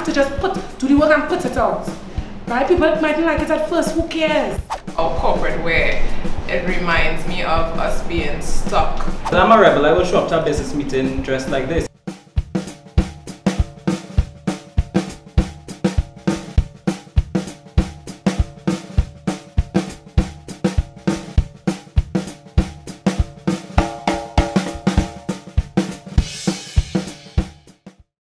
to just do the work and put it out. Right? People mightn't like it at first, who cares? Our corporate wear, it reminds me of us being stuck. I'm a rebel, I will show up to a business meeting dressed like this.